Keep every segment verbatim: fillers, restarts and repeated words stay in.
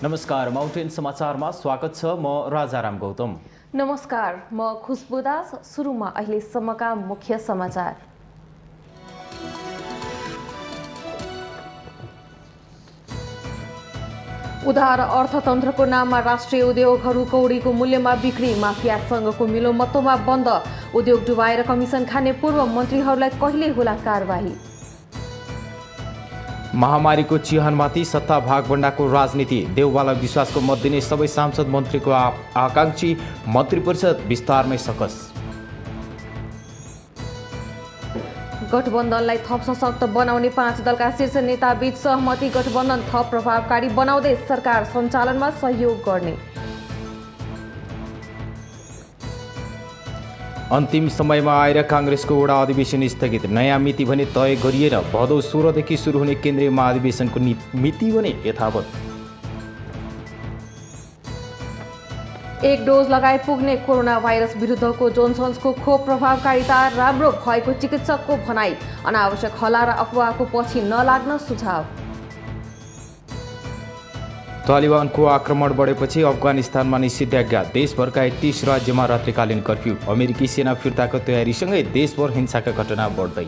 नमस्कार, माउन्टेन समाचारमा स्वागत छ। म राजाराम गौतम। नमस्कार, म खुशबु दास। सुरुमा अहिलेसम्मका मुख्य समाचार। उदार अर्थतन्त्रको नाममा राष्ट्रिय उद्योगहरू कौडीको मूल्यमा बिक्री, माफियासँगको मिलोमत्तोमा बन्द। उद्योग डुबाएर कमिसन खाने पूर्व मन्त्रीहरूलाई कहिले होला कारबाही? महामारीको चिहानमाथि सत्ता भागभण्डाको राजनीति, देउवालाई विश्वासको मत दिने सबै सांसद मन्त्रीको आकांक्षी मन्त्री परिषद विस्तारमै सकस। गठबन्धनलाई थप सशक्त बनाउने पाँच दलका शीर्ष नेताबीच सहमति, गठबन्धन थप प्रभावकारी बनाउँदै सरकार सञ्चालनमा सहयोग गर्ने। अन्तिम समयमा आएर काङ्ग्रेसको वडा अधिवेशन स्थगित, नयाँ मिति भने तय गरिएर भदौ सोह्रदेखि सुरु हुने केन्द्रीय महाधिवेशनको मिति भने यथावत। एक डोज लगाए पुग्ने कोरोना भाइरस विरुद्धको जोन्सन्सको खोप प्रभावकारिता राम्रो भएको चिकित्सकको भनाई, अनावश्यक हल्ला र अफवाहको पछि नलाग्न सुझाव। तालिबानको आक्रमण बढेपछि अफगानिस्तानमा निषेधाज्ञा, देशभरका एकतीस राज्यमा रात्रिकालीन कर्फ्यू, अमेरिकी सेना फिर्ताको तयारीसँगै देशभर हिंसाका घटना बढ्दै।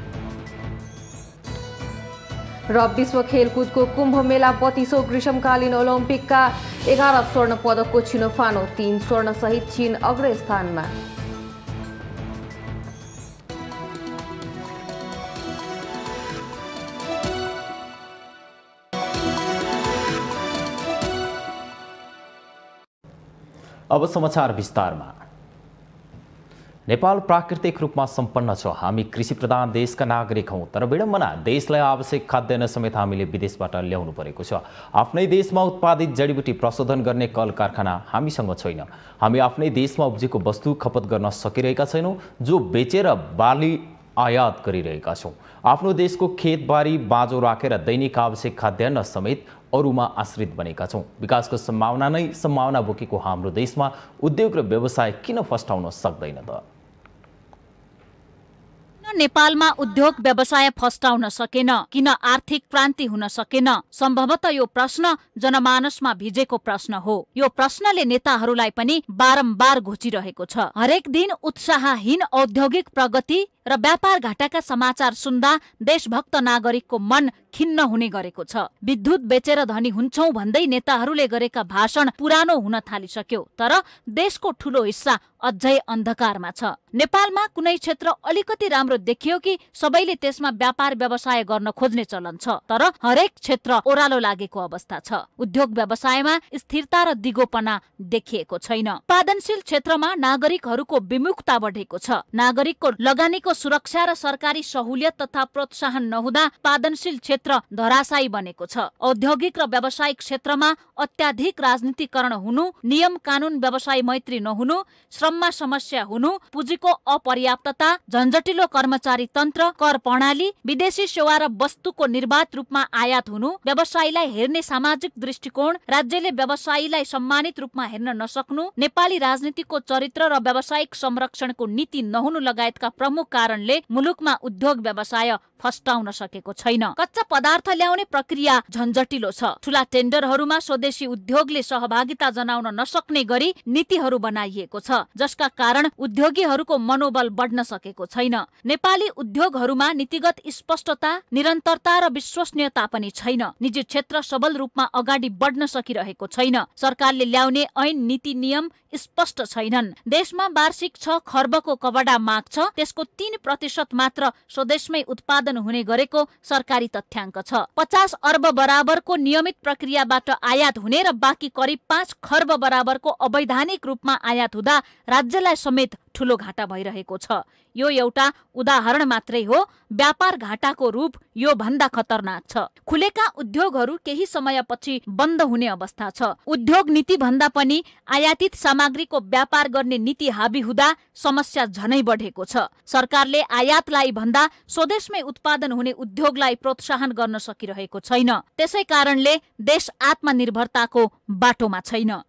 र विश्व खेलकुदको कुम्भ मेला बत्तीसौँ ग्रीष्मकालीन ओलम्पिकका एघार स्वर्ण पदकको छिनोफानो, तीन स्वर्ण सहित चीन अग्रस्थानमा। अब समाचार विस्तारमा। नेपाल प्राकृतिक रूपमा सम्पन्न छ। हामी कृषि प्रधान देशका नागरिक हौँ, तर विडम्बना देशलाई आवश्यक खाद्यान्न समेत हामीले विदेशबाट ल्याउनु परेको छ। आफ्नै देशमा उत्पादित जडीबुटी प्रशोधन गर्ने कल कारखाना हामीसँग छैन। हामी आफ्नै देशमा उब्जेको वस्तु खपत गर्न सकिरहेका छैनौँ, जो बेचेर बाली आयात गरिरहेका छौँ। आफ्नो देशको खेतबारी बाँझो राखेर दैनिक आवश्यक खाद्यान्न समेत अरूमा आश्रित बनेका छौँ। विकासको सम्भावना नै सम्भावना बोकेको हाम्रो देशमा उद्योग र व्यवसाय किन फस्टाउन सक्दैन त? नेपालमा उद्योग व्यवसाय फस्टाउन सकेन, किन आर्थिक क्रान्ति हुन सकेन? सम्भवतः यो प्रश्न जनमानसमा भिजेको प्रश्न हो। यो प्रश्नले नेताहरूलाई पनि बारम्बार घोचिरहेको छ। हरेक दिन उत्साहहीन औद्योगिक प्रगति र व्यापार घाटाका समाचार सुन्दा देशभक्त नागरिकको मन खिन्न हुने गरेको छ। विद्युत बेचेर धनी हुन्छौं भन्दै नेताहरूले गरेका भाषण पुरानो हुन थालिसक्यो, तर देशको ठूलो हिस्सा अझै अन्धकारमा छ। नेपालमा कुनै क्षेत्र अलिकति राम्रो देखियो कि सबैले त्यसमा व्यापार व्यवसाय गर्न खोज्ने चलन छ, तर हरेक क्षेत्र ओह्रालो लागेको अवस्था छ। उद्योग व्यवसायमा स्थिरता र दिगोपना देखिएको छैन। उत्पादनशील क्षेत्रमा नागरिकहरूको विमुखता बढेको छ। नागरिकको लगानीको सुरक्षा र सरकारी सहुलियत तथा प्रोत्साहन नहुँदा उत्पादनशील क्षेत्र धराशायी बनेको छ। औद्योगिक र व्यावसायिक क्षेत्रमा अत्याधिक राजनीतिकरण हुनु, नियम कानून व्यवसाय मैत्री नहुनु, श्रममा समस्या हुनु, पुँजीको अपर्याप्तता, झन्झटिलो कर्मचारी तन्त्र, कर प्रणाली, विदेशी सेवा र वस्तुको निर्वाध रूपमा आयात हुनु, व्यवसायीलाई हेर्ने सामाजिक दृष्टिकोण, राज्यले व्यवसायीलाई सम्मानित रूपमा हेर्न नसक्नु, नेपाली राजनीतिको चरित्र र व्यावसायिक संरक्षणको नीति नहुनु लगायतका प्रमुख कारणले मुलुकमा उद्योग व्यवसाय फस्टाउन सकेको छैन। कच्चा पदार्थ ल्याउने प्रक्रिया झन्झटिलो छ। ठूला टेन्डरहरूमा स्वदेशी उद्योगले सहभागिता जनाउन नसक्ने गरी नीतिहरू बनाइएको छ, जसका कारण उद्योगीहरूको मनोबल बढ्न सकेको छैन। नेपाली उद्योगहरूमा नीतिगत स्पष्टता, निरन्तरता र विश्वसनीयता पनि छैन। निजी क्षेत्र सबल रूपमा अगाडि बढ्न सकिरहेको छैन। सरकारले ल्याउने ऐन नीति नियम स्पष्ट छैनन्। देशमा वार्षिक छ खर्बको कपडा माग छ, त्यसको तीन प्रतिशत मात्र स्वदेशमै उत्पादन हुने गरेको सरकारी तथ्याङ्क छ। पचास अर्ब बराबरको नियमित प्रक्रियाबाट आयात हुने र बाँकी करिब पाँच खर्ब बराबरको अवैधानिक रूपमा आयात हुँदा राज्यलाई समेत ठूलो घाटा भइरहेको छ। यो एउटा उदाहरण मात्रै हो। व्यापार घाटाको रूप यो भन्दा खतरनाक छ। खुलेका उद्योगहरू केही समयपछि बन्द हुने अवस्था छ। उद्योग नीति भन्दा पनि आयातित सामग्रीको व्यापार गर्ने नीति हाबी हुँदा समस्या झनै बढेको छ। सरकारले आयातलाई भन्दा स्वदेशमै उत्पादन हुने उद्योगलाई प्रोत्साहन गर्न सकिरहेको छैन। त्यसै कारणले देश आत्मनिर्भरताको बाटोमा छैन।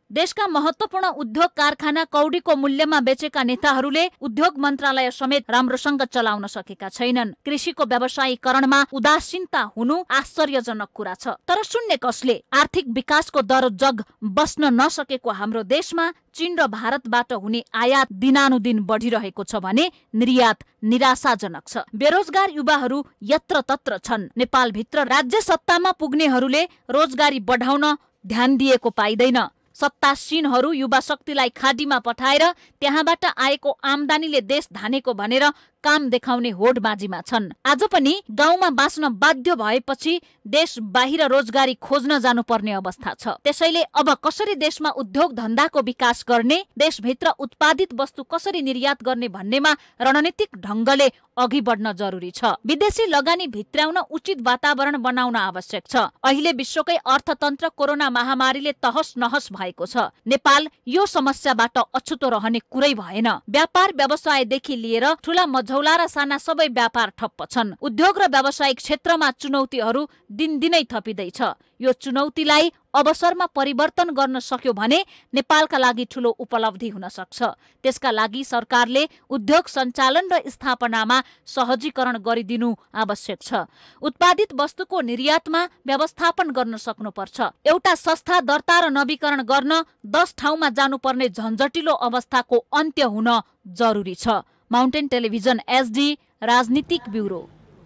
देशका महत्त्वपूर्ण उद्योग कारखाना कौडीको मूल्यमा बेचेका नेताहरूले उद्योग मन्त्रालय समेत राम्रोसँग चलाउन सकेका छैनन्। कृषिको व्यवसायीकरणमा उदासीनता हुनु आश्चर्यजनक कुरा छ। तर शून्य कसले आर्थिक विकासको दर जग बस्न नसकेको हाम्रो देशमा चीन र भारतबाट हुने आयात दिनानुदिन बढिरहेको छ भने निर्यात निराशाजनक छ। बेरोजगार युवाहरू यत्रतत्र छन्। नेपालभित्र राज्य सत्तामा पुग्नेहरूले रोजगारी बढाउन ध्यान दिएको पाइँदैन। सत्तासीनहरू युवा शक्तिलाई खाडीमा पठाएर त्यहाँबाट आएको आम्दानीले देश धानेको भनेर काम देखाउने होडबाजीमा छन्। आज पनि गाउँमा बाँच्न बाध्य भएपछि देश बाहिर रोजगारी खोज्न जानुपर्ने अवस्था छ। त्यसैले अब कसरी देशमा उद्योग धन्दाको विकास गर्ने, देशभित्र उत्पादित वस्तु कसरी निर्यात गर्ने भन्नेमा रणनीतिक ढङ्गले अघि बढ्न जरुरी छ। विदेशी लगानी भित्राउन उचित वातावरण बनाउन आवश्यक छ। अहिले विश्वकै अर्थतन्त्र कोरोना महामारीले तहस नहस भएको छ। नेपाल यो समस्याबाट अछुतो रहने कुरै भएन। व्यापार व्यवसायदेखि लिएर ठूला मझौला र साना सबै व्यापार ठप्प छन्। उद्योग र व्यावसायिक क्षेत्रमा चुनौतीहरू दिनदिनै थपिँदैछ। यो चुनौतीलाई अवसरमा परिवर्तन गर्न सक्यो भने नेपालका लागि ठूलो उपलब्धि हुन सक्छ। त्यसका लागि सरकारले उद्योग सञ्चालन र स्थापनामा सहजीकरण गरिदिनु आवश्यक छ। उत्पादित वस्तुको निर्यातमा व्यवस्थापन गर्न सक्नुपर्छ। एउटा संस्था दर्ता र नवीकरण गर्न दस ठाउँमा जानुपर्ने झन्झटिलो अवस्थाको अन्त्य हुन जरुरी छ। माउन्टेन टेलिभिजन एसडी राजनीतिक ब्युरो।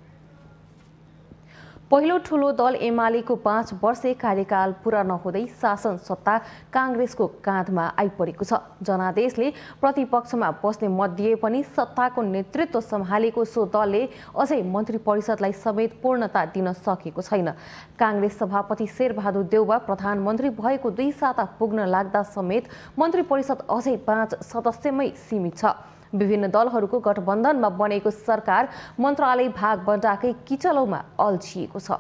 पहिलो ठूलो दल एमालेको पाँच वर्षे कार्यकाल पूरा नहुँदै शासन सत्ता काङ्ग्रेसको काँधमा आइपरेको छ। जनादेशले प्रतिपक्षमा बस्ने मध्ये पनि सत्ताको नेतृत्व सम्हालेको सो दलले अझै मन्त्री परिषदलाई समेत पूर्णता दिन सकेको छैन। काङ्ग्रेस सभापति शेरबहादुर देउवा प्रधानमन्त्री भएको दुई साता पुग्न लाग्दा समेत मन्त्री परिषद अझै पाँच सदस्यमै सीमित छ। विभिन्न दलहरूको गठबन्धनमा बनेको सरकार मन्त्रालय भाग बन्टाकै किचलोमा अल्झिएको छ।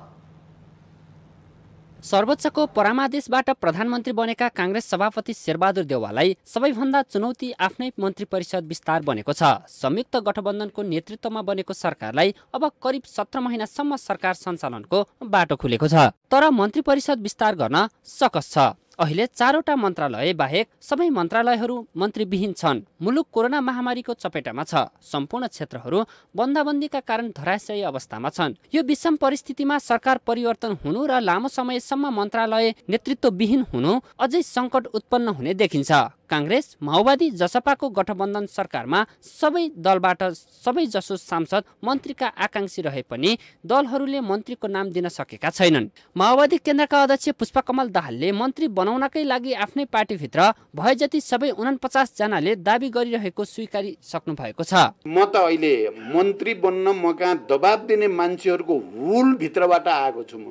सर्वोच्चको परामादेशबाट प्रधानमन्त्री बनेका काङ्ग्रेस सभापति शेरबहादुर देउवालाई सबैभन्दा चुनौती आफ्नै मन्त्री परिषद विस्तार बनेको छ। संयुक्त गठबन्धनको नेतृत्वमा बनेको सरकारलाई अब करिब सत्र महिनासम्म सरकार सञ्चालनको बाटो खुलेको छ। तर मन्त्री परिषद विस्तार गर्न सकस छ। अहिले चारवटा मन्त्रालय बाहेक सबै मन्त्रालयहरू मन्त्रीविहीन छन्। मुलुक कोरोना महामारीको चपेटामा छ। सम्पूर्ण क्षेत्रहरू बन्दाबन्दीका कारण धराशयी अवस्थामा छन्। यो विषम परिस्थितिमा सरकार परिवर्तन हुनु र लामो समयसम्म मन्त्रालय नेतृत्वविहीन हुनु अझै सङ्कट उत्पन्न हुने देखिन्छ। काङ्ग्रेस माओवादी जसपाको गठबन्धन सरकारमा सबै दलबाट सबै जसो सांसद मन्त्रीका आकांक्षी रहे पनि दलहरूले मन्त्रीको नाम दिन सकेका छैनन्। माओवादी केन्द्रका अध्यक्ष पुष्पकमल दाहालले मन्त्री बनाउनकै लागि आफ्नै पार्टीभित्र भए जति सबै उनपचास जनाले दाबी गरिरहेको स्वीकारी सक्नु भएको छ। म त अहिले मन्त्री बन्न म कहाँ दबाब दिने मान्छेहरूको हुल भित्रबाट आएको छु। म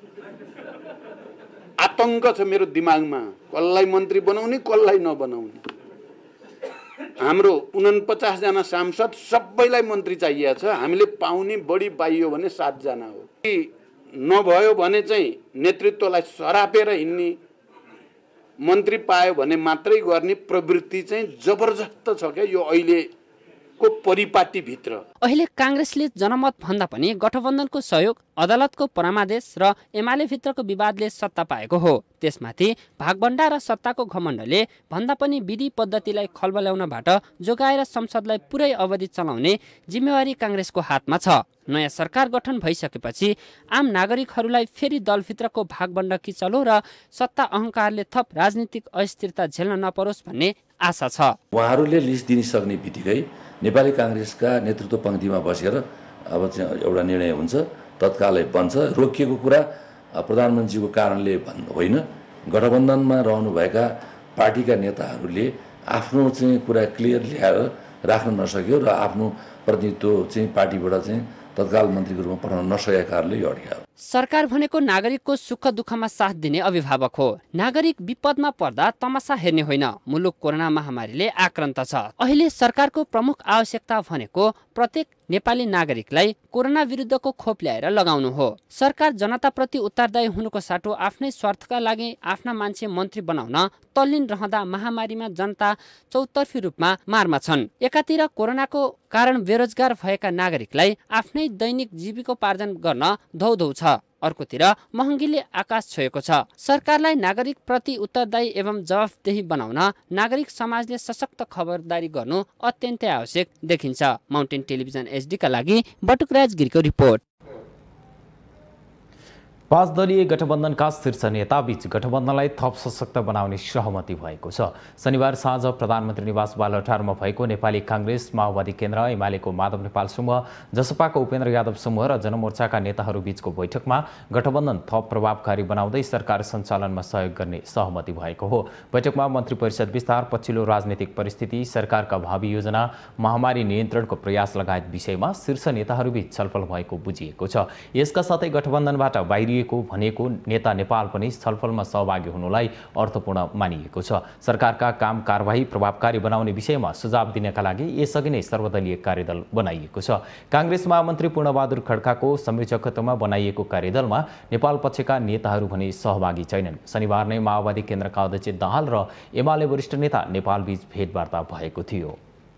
आतंक छ मेरो दिमागमा, कसलाई मन्त्री बनाउने कसलाई नबनाउने। हाम्रो उनपचास जना सांसद सबैलाई मन्त्री चाहिएको छ। हामीले पाउने बढी पाइयो भने सात जना हो। नभयो भने चाहिँ नेतृत्वलाई सरापेर हिँड्ने, मन्त्री पायो भने मात्रै गर्ने प्रवृत्ति चाहिँ जबरजस्त छ क्या यो अहिलेको परिपाटीभित्र। अहिले काङ्ग्रेसले जनमत भन्दा पनि गठबन्धनको सहयोग, अदालतको परामादेश र एमाले भित्रको विवादले सत्ता पाएको हो। त्यसमाथि भागबण्डा र सत्ताको घमण्डले भन्दा पनि विधि पद्धतिलाई खलबल्याउनबाट जोगाएर संसदलाई पुरै अवधि चलाउने जिम्मेवारी काङ्ग्रेसको हातमा छ। नयाँ सरकार गठन भइसकेपछि आम नागरिकहरूलाई फेरि दलभित्रको भागबण्डा किचलो र सत्ता अहङ्कारले थप राजनीतिक अस्थिरता झेल्न नपरोस् भन्ने आशा छ। उहाँहरूले लिस्ट दिनिसक्ने बित्तिकै नेपाली काङ्ग्रेसका नेतृत्व पङ्क्तिमा बसेर अब चाहिँ एउटा निर्णय हुन्छ, तत्कालै बन्छ। रोकिएको कुरा प्रधानमन्त्रीको कारणले होइन, गठबन्धनमा रहनुभएका पार्टीका नेताहरूले आफ्नो चाहिँ कुरा क्लियर ल्याएर राख्न नसक्यो र आफ्नो प्रतिनिधित्व चाहिँ पार्टीबाट चाहिँ तत्काल मन्त्रीको रूपमा पठाउन नसकेका कारणले यो अड्क्यो। सरकार भनेको नागरिकको सुख दुःखमा साथ दिने अभिभावक हो। नागरिक विपदमा पर्दा तमासा हेर्ने होइन। मुलुक कोरोना महामारीले आक्रान्त छ। अहिले सरकारको प्रमुख आवश्यकता भनेको प्रत्येक नेपाली नागरिकलाई कोरोना विरुद्धको खोप ल्याएर लगाउनु हो। सरकार जनताप्रति उत्तरदायी हुनुको साटो आफ्नै स्वार्थका लागि आफ्ना मान्छे मन्त्री बनाउन तल्लीन रहँदा महामारीमा जनता चौतर्फी रूपमा मारमा छन्। एकातिर कोरोनाको कारण बेरोजगार भएका नागरिकलाई आफ्नै दैनिक जीविकोपार्जन गर्न धौधौ छ, छ। अर्कोतिर महँगीले आकाश छोएको छ। सरकारलाई नागरिक प्रति उत्तरदायी एवं जवाफदेही बनाउन नागरिक समाजले सशक्त खबरदारी गर्नु अत्यन्तै आवश्यक देखिन्छ। माउन्टेन टेलिभिजन एचडीका लागि बटुकराज गिरीको रिपोर्ट। पाँच दलीय गठबन्धनका शीर्ष नेताबीच गठबन्धनलाई थप सशक्त बनाउने सहमति भएको छ। शनिबार साँझ प्रधानमन्त्री निवास बालुवाटारमा भएको नेपाली काङ्ग्रेस, माओवादी केन्द्र, एमालेको माधव नेपाल समूह, जसपाको उपेन्द्र यादव समूह र जनमोर्चाका नेताहरू बीचको बैठकमा गठबन्धन थप प्रभावकारी बनाउँदै सरकार सञ्चालनमा सहयोग गर्ने सहमति भएको हो। बैठकमा मन्त्री परिषद विस्तार, पछिल्लो राजनीतिक परिस्थिति, सरकारका भावी योजना, महामारी नियन्त्रणको प्रयास लगायत विषयमा शीर्ष नेताहरूबीच छलफल भएको बुझिएको छ। यसका साथै गठबन्धनबाट बाहिरिएको भनेको नेता नेपाल पनि छलफलमा सहभागी हुनुलाई अर्थपूर्ण मानिएको छ। सरकारका काम कारबाही प्रभावकारी बनाउने विषयमा सुझाव दिनका लागि यसअघि नै सर्वदलीय कार्यदल बनाइएको छ। काङ्ग्रेस महामन्त्री पूर्णबहादुर खड्काको संयोजकत्वमा बनाइएको कार्यदलमा नेपाल पक्षका नेताहरू भने सहभागी छैनन्। शनिबार नै माओवादी केन्द्रका अध्यक्ष दाहाल र एमाले वरिष्ठ नेता नेपालबीच भेटवार्ता भएको थियो।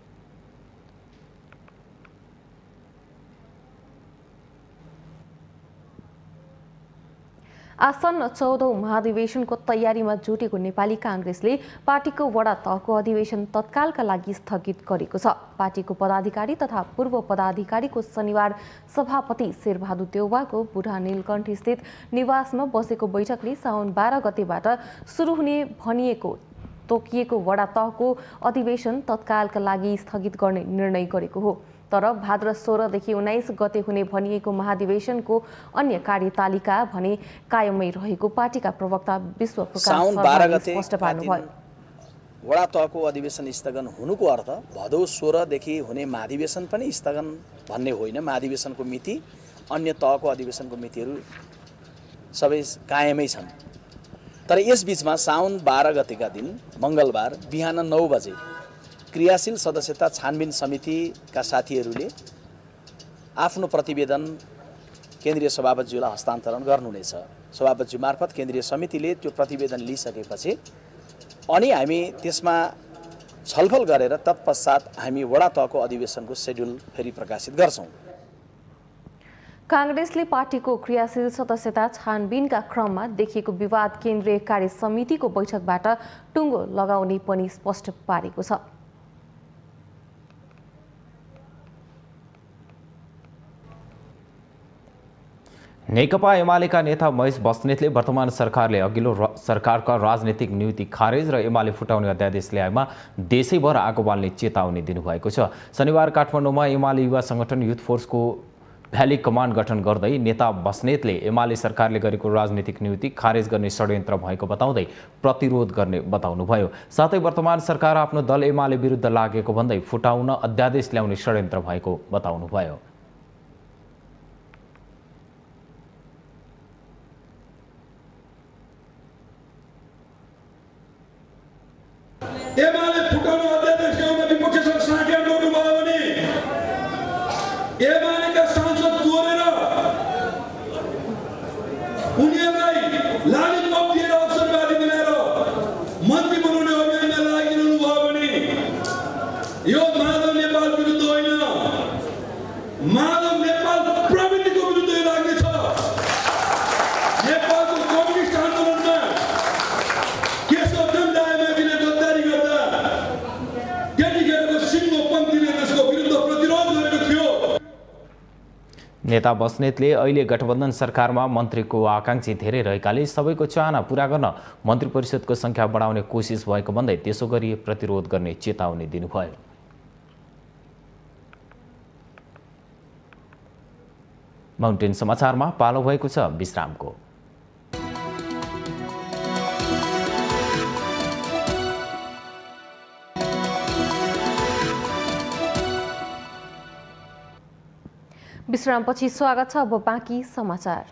आसन्न चौधौं महाधिवेशनको तयारीमा जुटेको नेपाली काङ्ग्रेसले पार्टीको वडा तहको अधिवेशन तत्कालका लागि स्थगित गरेको छ। पार्टीको पदाधिकारी तथा पूर्व पदाधिकारीको शनिबार सभापति शेरबहादुर देउवाको बुढा नीलकण्ठ स्थित निवासमा बसेको बैठकले साउन बाह्र गतेबाट सुरु हुने भनिएको तोकिएको वडा तहको अधिवेशन तत्कालका लागि स्थगित गर्ने निर्णय गरेको हो। तर भाद्र सोह्रदेखि उन्नाइस गते हुने भनिएको महाधिवेशनको अन्य कार्यतालिका भने कायमै रहेको पार्टीका प्रवक्ता विश्व प्रकाश शर्माले स्पष्ट पार्नुभयो। वडा तहको अधिवेशन स्थगन हुनुको अर्थ भदौ सोह्रदेखि हुने महाधिवेशन पनि स्थगन भन्ने होइन। महाधिवेशनको मिति, अन्य तहको अधिवेशनको मितिहरू सबै कायमै छन्। तर यस बीचमा साउन बाह्र गतेका दिन मङ्गलबार बिहान नौ बजे क्रियाशील सदस्यता छानबिन समितिका साथीहरूले आफ्नो प्रतिवेदन केन्द्रीय सभापतिज्यूलाई हस्तान्तरण गर्नुहुनेछ। सभापतिज्यू मार्फत केन्द्रीय समितिले त्यो प्रतिवेदन लिइसकेपछि अनि हामी त्यसमा छलफल गरेर तत्पश्चात हामी वडा तहको अधिवेशनको शेड्युल फेरि प्रकाशित गर्छौँ। काङ्ग्रेसले पार्टीको क्रियाशील सदस्यता छानबिनका क्रममा देखिएको विवाद केन्द्रीय कार्य समितिको बैठकबाट टुङ्गो लगाउने पनि स्पष्ट पारेको छ। नेकपा एमालेका नेता महेश बस्नेतले वर्तमान सरकारले अघिल्लो सरकारका राजनीतिक नीति खारेज र एमाले फुटाउने अध्यादेश ल्याएमा देशैभर आगो बाल्ने चेतावनी दिनुभएको छ। शनिबार काठमाडौँमा एमाले युवा संगठन युथ फोर्सको भ्याली कमान्ड गठन गर्दै नेता बस्नेतले एमाले सरकारले गरेको राजनीतिक नीति खारेज गर्ने षड्यन्त्र भएको बताउँदै प्रतिरोध गर्ने बताउनुभयो। साथै वर्तमान सरकार आफ्नो दल एमाले विरुद्ध लागेको भन्दै फुटाउन अध्यादेश ल्याउने षड्यन्त्र भएको बताउनुभयो। एमाले फुटाउन अध्यादेश ल्याउन विपक्षसँग साँठगाँठ गर्नुभयो भने एमालेका सांसद चोरेर उनीहरूलाई लाली पप दिएर अवसरवादी बनाएर मन्त्री बनाउने अभियानमा लागिरहनु भयो भने यो माधव नेपाल विरुद्ध होइन, माधव नेपाल प्रवृत्तिको विरुद्ध लाग्नेछ। नेपालको कम्युनिस्ट आन्दोलनमा केशव चन्द्र नेता बस्नेतले अहिले गठबन्धन सरकारमा मन्त्रीको आकांक्षी धेरै रहेकाले सबैको चाहना पूरा गर्न मन्त्री परिषदको संख्या बढाउने कोसिस भएको भन्दै त्यसो गरी प्रतिरोध गर्ने चेतावनी दिनुभयो। माउन्टेन समाचारमा पालो भएको छ विश्रामको। विश्रामपछि स्वागत छ। अब बाँकी समाचार।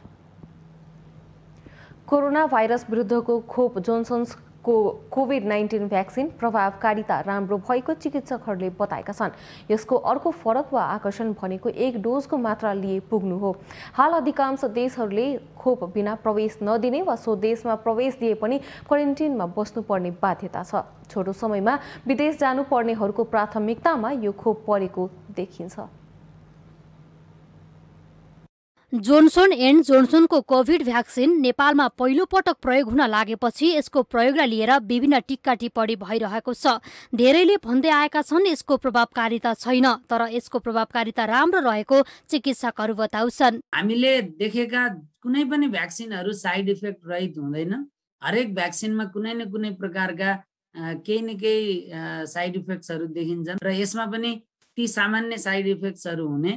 कोरोना भाइरस विरुद्धको खोप जोन्सन्सको कोभिड नाइन्टिन भ्याक्सिन प्रभावकारिता राम्रो भएको चिकित्सकहरूले बताएका छन्। यसको अर्को फरक वा आकर्षण भनेको एक डोजको मात्रा लिए पुग्नु हो। हाल अधिकांश देशहरूले खोप बिना प्रवेश नदिने वा सो देशमा प्रवेश दिए पनि क्वारेन्टिनमा बस्नुपर्ने बाध्यता छ। छोटो समयमा विदेश जानुपर्नेहरूको प्राथमिकतामा यो खोप परेको देखिन्छ। जोन्सन एन्ड जोन्सनको कोभिड भ्याक्सिन नेपालमा पहिलो पटक प्रयोग हुन लागेपछि यसको प्रयोगलाई लिएर विभिन्न टिक्का टिप्पणी भइरहेको छ। धेरैले भन्दै आएका छन् यसको प्रभावकारिता छैन, तर यसको प्रभावकारिता राम्रो रहेको चिकित्सकहरू बताउँछन्। हामीले देखेका कुनै पनि भ्याक्सिनहरू साइड इफेक्ट रहित हुँदैन। हरेक भ्याक्सिनमा कुनै न कुनै प्रकारका केही न केही साइड इफेक्ट्सहरू देखिन्छन् र यसमा पनि ती सामान्य साइड इफेक्ट्सहरू हुने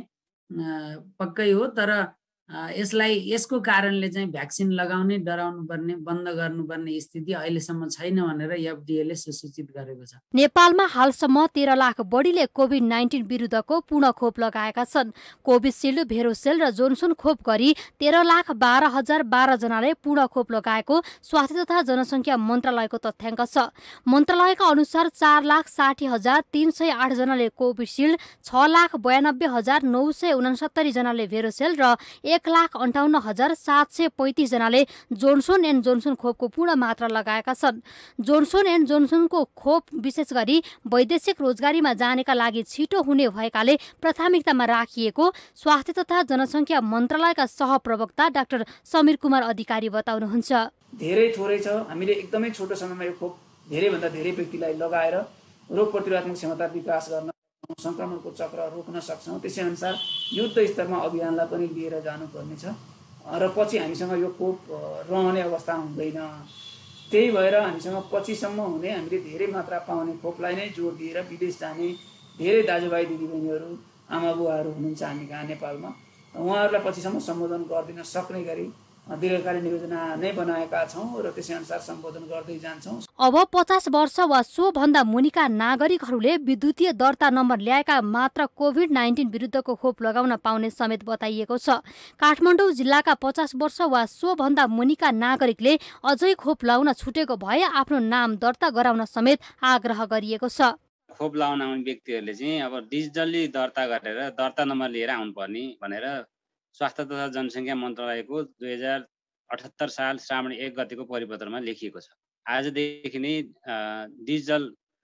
पक्कै हो, तर यसलाई यसको कारणले चाहिँ भ्याक्सिन लगाउने डराउनु पर्ने बन्द गर्नुपर्ने स्थिति अहिलेसम्म छैन भनेर एफडीएले सूचित गरेको छ। नेपालमा हालसम्म तेह्र लाख बढीले कोभिड नाइन्टिन विरुद्धको पूर्ण खोप लगाएका छन्। कोभिसिल्ड, भेरोसेल र जोन्सन खोप गरी तेह्र लाख बाह्र हजार बाह्र जनाले पूर्ण खोप लगाएको स्वास्थ्य तथा जनसङ्ख्या मन्त्रालयको तथ्याङ्क छ। मन्त्रालयका अनुसार चार लाख साठी हजार तीन सय आठ जनाले कोभिसिल्ड, छ लाख बयानब्बे हजार नौ सय उनसत्तरी जनाले भेरोसेल र एक लाख अन्ठाउन्न हजार सात सय पैँतिस जनाले जोन्सन एन्ड जोन्सन खोपको पूर्ण मात्रा लगाएका छन्। जोन्सन एन्ड जोन्सनको खोप विशेष गरी वैदेशिक रोजगारीमा जानेका लागि छिटो हुने भएकाले प्राथमिकतामा राखिएको स्वास्थ्य तथा जनसङ्ख्या मन्त्रालयका सहप्रवक्ता डाक्टर समीर कुमार अधिकारी बताउनुहुन्छ। धेरै थोरै छ, हामीले एकदमै छोटो समयमा यो खोप धेरैभन्दा धेरै व्यक्तिलाई लगाएर रोग प्रतिरोधात्मक क्षमता विकास गर्न, संक्रमणको चक्र रोक्न सक्छौँ। त्यसै अनुसार युद्ध स्तरमा अभियानलाई पनि लिएर जानुपर्नेछ र पछि हामीसँग यो खोप रहने अवस्था हुँदैन। त्यही भएर हामीसँग पछिसम्म हुने, हामीले धेरै मात्रा पाउने खोपलाई नै जोड दिएर विदेश जाने धेरै दाजुभाइ दिदीबहिनीहरू, आमा बुवाहरू हुनुहुन्छ हामी कहाँ नेपालमा, उहाँहरूलाई पछिसम्म सम्बोधन गरिदिन सक्ने गरी दीर्घकालीन योजना नै बनाएका छौँ र त्यसै अनुसार सम्बोधन गर्दै जान्छौँ। अब पचास वर्ष वा सोभन्दा मुनिका नागरिकहरूले विद्युतीय दर्ता नम्बर ल्याएका मात्र कोभिड नाइन्टिन विरुद्धको खोप लगाउन पाउने समेत बताइएको छ। काठमाडौँ जिल्लाका पचास वर्ष वा सोभन्दा मुनिका नागरिकले अझै खोप लगाउन छुटेको भए आफ्नो नाम दर्ता गराउन समेत आग्रह गरिएको छ। खोप लगाउन आउने व्यक्तिहरूले चाहिँ अब डिजिटल्ली दर्ता गरेर दर्ता नम्बर लिएर आउनुपर्ने भनेर स्वास्थ्य तथा जनसङ्ख्या मन्त्रालयको दुई हजार अठहत्तर साल श्रावण एक गतिको परिपत्रमा लेखिएको छ। आजदेखि नै डिजिटल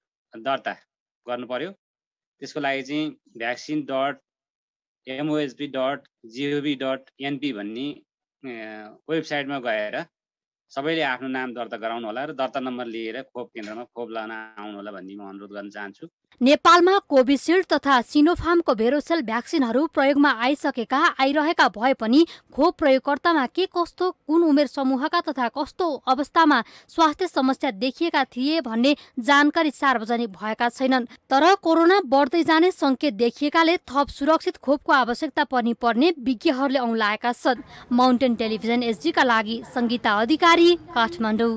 दर्ता गर्नु पर्यो। त्यसको लागि चाहिँ vaccine dot MOHP dot GOV dot NP भन्ने वेबसाइटमा गएर सबैले आफ्नो नाम दर्ता गराउनु होला र दर्ता नम्बर लिएर खोप केन्द्रमा खोप लगाउन आउनु होला भन्ने म अनुरोध गर्न चाहन्छु। नेपालमा कोभिसिल्ड तथा सिनोफार्मको भेरोसेल भ्याक्सिनहरू प्रयोगमा आइसकेका आइरहेका भए पनि खोप प्रयोगकर्तामा के कस्तो, कुन उमेर समूहका तथा कस्तो अवस्थामा स्वास्थ्य समस्या देखिएका थिए भन्ने जानकारी सार्वजनिक भएका छैनन्। तर कोरोना बढ्दै जाने सङ्केत देखिएकाले थप सुरक्षित खोपको आवश्यकता पनि पर्ने विज्ञहरूले औँलाएका छन्। माउन्टेन टेलिभिजन एसडीका लागि सङ्गीता अधिकारी, काठमाडौँ।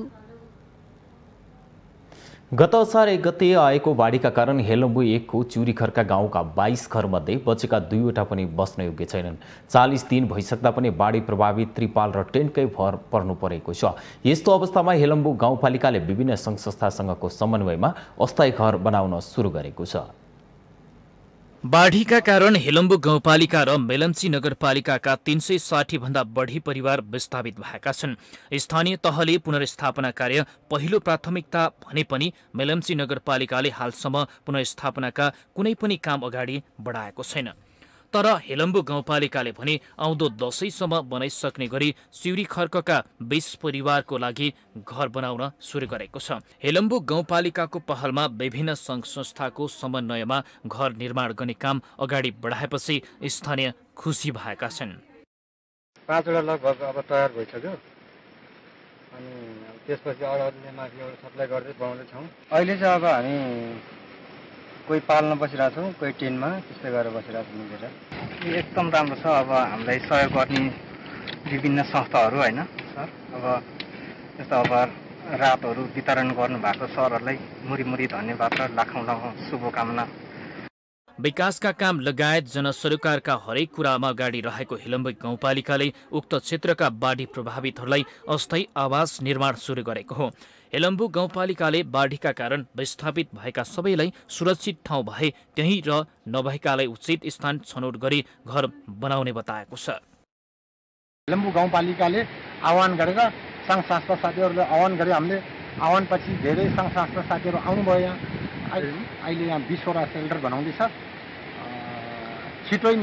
गत असार एक गते आएको बाढीका कारण हेलम्बु एकको चुरीखर्का गाउँका बाइस घरमध्ये बचेका दुईवटा पनि बस्न योग्य छैनन्। चालिस दिन भइसक्दा पनि बाढी प्रभावित त्रिपाल र टेन्टकै भर पर्नु परेको छ। यस्तो अवस्थामा हेलम्बु गाउँपालिकाले विभिन्न सङ्घ संस्थासँगको समन्वयमा अस्थायी घर बनाउन सुरु गरेको छ। बाढीका कारण हेलम्बु गाउँपालिका र मेलम्ची नगरपालिकाका तीन सय साठी भन्दा बढी परिवार विस्थापित भएका छन्। स्थानीय तहले पुनर्स्थापना कार्य पहिलो प्राथमिकता भने पनि मेलम्ची नगरपालिकाले हालसम्म पुनर्स्थापनाका कुनै पनि काम अगाडि बढाएको छैन। तर हेलम्बु गाउँपालिकाले भने आउँदो दशैंसम्म बनाइसक्ने गरी सिउरी खर्कका बीस परिवारको लागि घर बनाउन सुरु गरेको छ। हेलम्बु गाउँपालिकाको पहलमा विभिन्न सङ्घ संस्थाको समन्वयमा घर निर्माण गर्ने काम अगाडि बढाएपछि स्थानीय खुसी भएका छन्। पाँचवटा लगभग अब तयार भइसक्यो अनि त्यसपछि अरूले माथि सप्लाई गर्दै बनाउँदैछौँ। अहिले चाहिँ अब हामी कोही पाल्न बसिरहेको छौँ, कोही टेनमा त्यस्तै गरेर बसिरहेको छौँ मिलेर। एकदम राम्रो छ। अब हामीलाई सहयोग गर्ने विभिन्न संस्थाहरू होइन सर, अब जस्तो अब रातहरू वितरण गर्नुभएको सरहरूलाई मुरी-मुरी धन्यवाद र लाखौँ लाखौँ शुभकामना। विकासका काम लगायत जनसरोकारका हरेक कुरामा अगाडि रहेको हेलम्बु गाउँपालिकाले उक्त क्षेत्रका बाढी प्रभावितहरूलाई अस्थायी आवास निर्माण सुरु गरेको हो। हेलम्बु गाउँपालिकाले बाढीका कारण विस्थापित भएका सबैलाई सुरक्षित ठाउँ भए त्यहीँ र नभएकालाई उचित स्थान छनौट गरी घर बनाउने बताएको छ। हेलम्बु गाउँपालिकाले आह्वान गरेर सङ्घ संस्था साथीहरूले आह्वान गरे। हामीले आह्वानपछि धेरै सङ्घ संस्था साथीहरू आउनुभयो। यहाँ अहिले यहाँ बिसवटा सेल्टर बनाउँदैछ। छिटै नै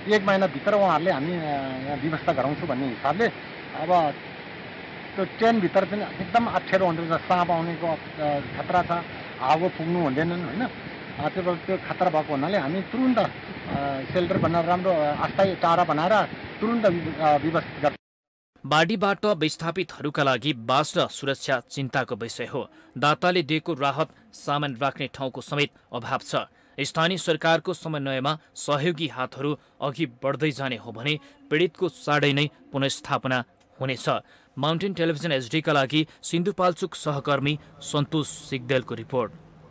एक महिनाभित्र उहाँहरूले हामी यहाँ व्यवस्था गराउँछु भन्ने हिसाबले अब त्यो ट्रेनभित्र चाहिँ एकदम अप्ठ्यारो हुँदो रहेछ। साँप आउनेको खतरा छ, हावा पुग्नु हुँदैनन् होइन। त्यो त्यो खतरा भएको हुनाले हामी तुरुन्त सेल्टर बनाएर राम्रो अस्थायी टारा बनाएर तुरुन्त व्यवस्थित गर्छौँ। बाढीबाट विस्थापितहरूका लागि बास र सुरक्षा चिन्ताको विषय हो। दाताले दिएको राहत सामान राख्ने ठाउँको समेत अभाव छ। स्थानीय सरकारको समन्वयमा सहयोगी हातहरू अघि बढ्दै जाने हो भने पीडितको चाँडै नै पुनर्स्थापना हुनेछ। माउन्टेन टेलिभिजन एचडीका लागि सिन्धुपाल्चोक सहकर्मी सन्तोष सिग्देलको रिपोर्ट।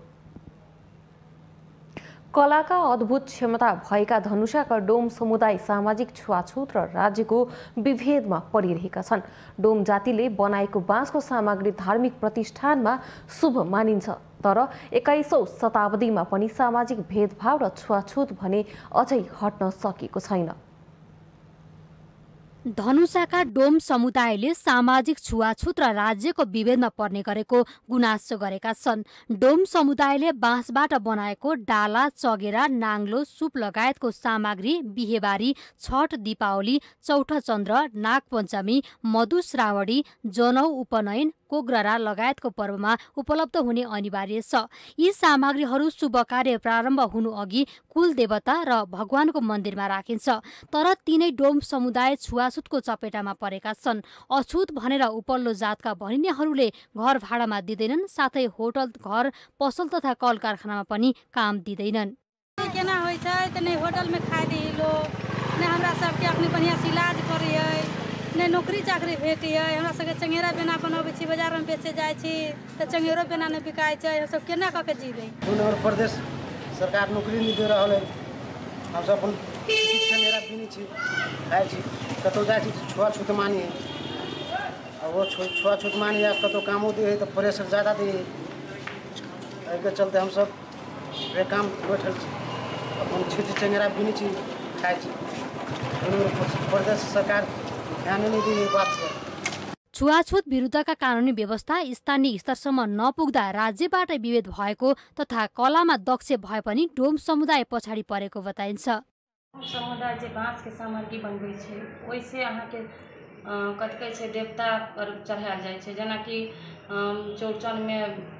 कलाका अद्भुत क्षमता भएका धनुषाका डोम समुदाय सामाजिक छुवाछुत र राज्यको विभेदमा परिरहेका छन्। डोम जातिले बनाएको बाँसको सामग्री धार्मिक प्रतिष्ठानमा शुभ मानिन्छ, तर एक्काइसौँ शताब्दीमा पनि सामाजिक भेदभाव र छुवाछुत भने अझै हट्न सकेको छैन। धनुषाका डोम समुदायले सामाजिक छुवाछुत र राज्यको विभेदमा पर्ने गरेको गुनासो गरेका छन्। डोम समुदायले बाँसबाट बनाएको डाला, चगेरा, नाङ्लो, सुप लगायतको सामग्री बिहेबारी, छठ, दीपावली, चौठ चन्द्र, नागपञ्चमी, मधुश्रावणी, जनौ, उपनयन, कोग्ररा लगायतको पर्वमा उपलब्ध हुने अनिवार्य छ। यी सामग्रीहरू शुभ कार्य प्रारम्भ हुनु अघि कुल देवता र भगवानको मन्दिरमा राखिन्छ। तर तिनै डोम समुदाय छुवाछुतको चपेटामा परेका छन्। अछुत भनेर उपल्लो जातका भनिनेहरूले घर भाडामा दिँदैनन्, साथै होटल, घर, पसल तथा कल कारखानामा पनि काम दिँदैनन्। केना होइ छै त नै होटल में खाइ दी लोग, नै हमरा सबके अपने बढ़िया से इलाज करियै, नै नौकरी चाकरी भेटियै। हमरा सबके चंगेरा बेना बनाबै छी, बाजार में बेचे जाइ छी त चंगेरो बेना नै बिकाइ छै। हम सब केना क के जीबै? उत्तर प्रदेश सरकार नौकरी नहीं दे रहल है। हम सब अपन चंगेरा बिनी छी, खाइ छी, कतौ जाइ छी छुआछूत मानी है। और वो छुआछूत मानी है, कतौ कामो दे है तो प्रेशर ज्यादा दे है। एहि के चलते हम सब बेकाम बैठल छी, अपन छीट चंगेरा बिनी छी, खाइ छी। उत्तर प्रदेश सरकार ध्यान नहीं दी बात पर। छुवाछुत विरुद्धका कानुनी व्यवस्था स्थानीय स्तरसम्म नपुग्दा राज्यबाटै विभेद भएको तथा कलामा दक्ष भए पनि डोम समुदाय पछाडि परेको बताइन्छ। समुदाय जे बाँस के सामग्री बनबै छै, ओइसे अहाँ के कथि कहै छै देवता पर चढ़ायल जाइ छै। जेना कि चौड़चन में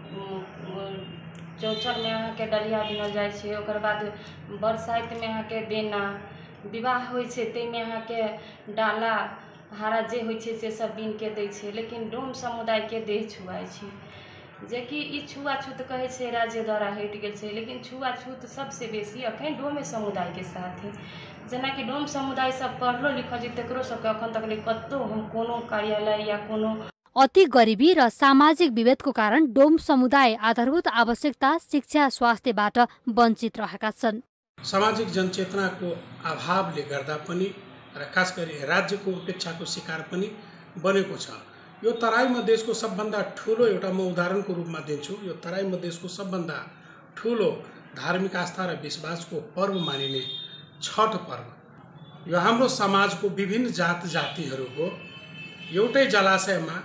चौड़चन में अहाँ के डलिया बिनल जाइ छै, ओकर बाद बरसाइत में अहाँ के देना, विवाह होइ छै तै में अहाँ के डाला हारा जे होइ छै से सब बीन के दै छै। लेकिन डोम समुदाय के देह छुआइ छै, जेकि ई छुआछूत कहै छै राज्य द्वारा हटि गेल छै, लेकिन छुआछूत सबसे बेसी अखन डोमे समुदाय के साथ है। जेना कि डोम समुदाय सब पढ़लो लिखल छै, तकरो सबके अखन तक कतौ हम कोनो कार्यालय या कोनो अति गरिबी र सामाजिक विभेदको कारण डोम समुदाय आधारभूत आवश्यकता, शिक्षा, स्वास्थ्यबाट वञ्चित रहेका छन्। सामाजिक जनचेतनाको अभावले गर्दा पनि र खास गरी राज्यको उपेक्षाको शिकार पनि बनेको छ। यो तराई मधेसको सबभन्दा ठुलो एउटा म उदाहरणको रूपमा दिन्छु। यो तराई मधेसको सबभन्दा ठुलो धार्मिक आस्था र विश्वासको पर्व मानिने छठ पर्व, यो हाम्रो समाजको विभिन्न जात जातिहरूको एउटै जलाशयमा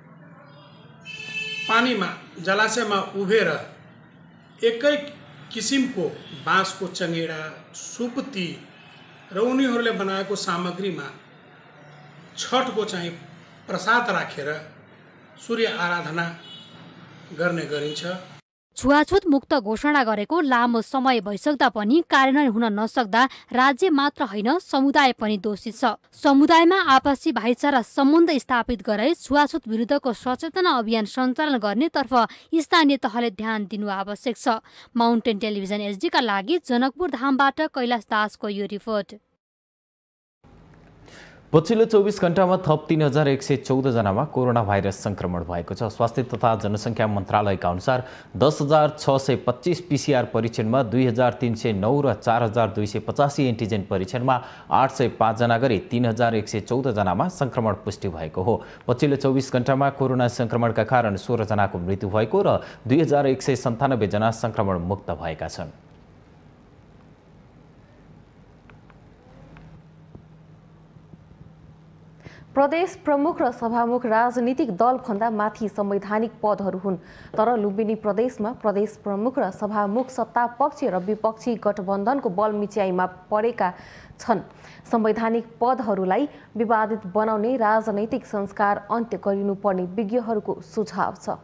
पानीमा जलाशयमा उभिएर एकै किसिमको बाँसको चंगेरा, सुपती र उनीहरूले बनाएको सामग्रीमा छठको चाहिँ प्रसाद राखेर सूर्य आराधना गर्ने गरिन्छ। छुवाछुत मुक्त घोषणा गरेको लामो समय भइसक्दा पनि कार्यान्वयन हुन नसक्दा राज्य मात्र होइन समुदाय पनि दोषी छ। समुदायमा आपसी भाइचारा सम्बन्ध स्थापित गराई छुवाछुत विरुद्धको सचेतना अभियान सञ्चालन गर्नेतर्फ स्थानीय तहले ध्यान दिनु आवश्यक छ। माउन्टेन टेलिभिजन एचडीका लागि जनकपुर धामबाट कैलाश दासको यो रिपोर्ट। पछिल्लो चौबिस घण्टामा थप तीन हजार एक सय चौध जनामा कोरोना भाइरस संक्रमण भएको छ। स्वास्थ्य तथा जनसङ्ख्या मन्त्रालयका अनुसार दस हजार छ सय पच्चिस पीसीआर परीक्षणमा दुई हजार तीन सय नौ र चार हजार दुई सय पचासी एन्टिजेन परीक्षणमा आठ सय पाँचजना गरी तीन हजार एक सय चौध जनामा संक्रमण पुष्टि भएको हो। पछिल्लो चौबिस घण्टामा कोरोना संक्रमणका कारण सोह्र जनाको मृत्यु भएको र दुई हजार एक सय सन्तानब्बे जना संक्रमण मुक्त भएका छन्। प्रदेश प्रमुख र सभामुख राजनीतिक दलभन्दा माथि संवैधानिक पदहरू हुन्। तर लुम्बिनी प्रदेशमा प्रदेश प्रमुख र सभामुख सत्ता पक्ष र विपक्षी गठबन्धनको बलमिच्याइमा परेका छन्। संवैधानिक पदहरूलाई विवादित बनाउने राजनैतिक संस्कार अन्त्य गरिनुपर्ने विज्ञहरूको सुझाव छ।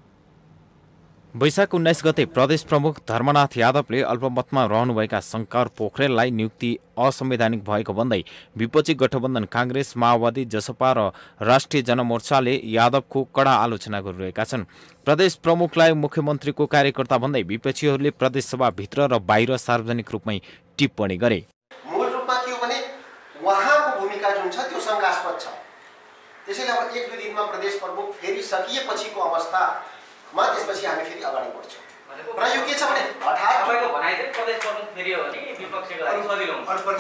वैशाख उन्नाइस गते प्रदेश प्रमुख धर्मनाथ यादवले अल्पमतमा रहनुभएका शङ्कर पोखरेललाई नियुक्ति असंवैधानिक भएको भन्दै विपक्षी गठबन्धन कांग्रेस, माओवादी, जसपा र राष्ट्रिय जनमोर्चाले यादवको कडा आलोचना गरिरहेका छन्। प्रदेश प्रमुखलाई मुख्यमन्त्रीको कार्यकर्ता भन्दै विपक्षीहरूले प्रदेशसभाभित्र र बाहिर सार्वजनिक रूपमै टिप्पणी गरे। मूल रूपमा के हो भने उहाँको भूमिका जुन छ त्यो शङ्कास्पद छ। त्यसैले अब एक दुई दिनमा प्रदेश प्रमुख फेरि सकिएपछिको अवस्था मा त्यसपछि हामी फेरि अगाडि बढ्छौँ र यो के छ भने हठात तपाईको भनाइ चाहिँ प्रदेश प्रमुख फेरि हो भने विपक्षीको लागि सजिलो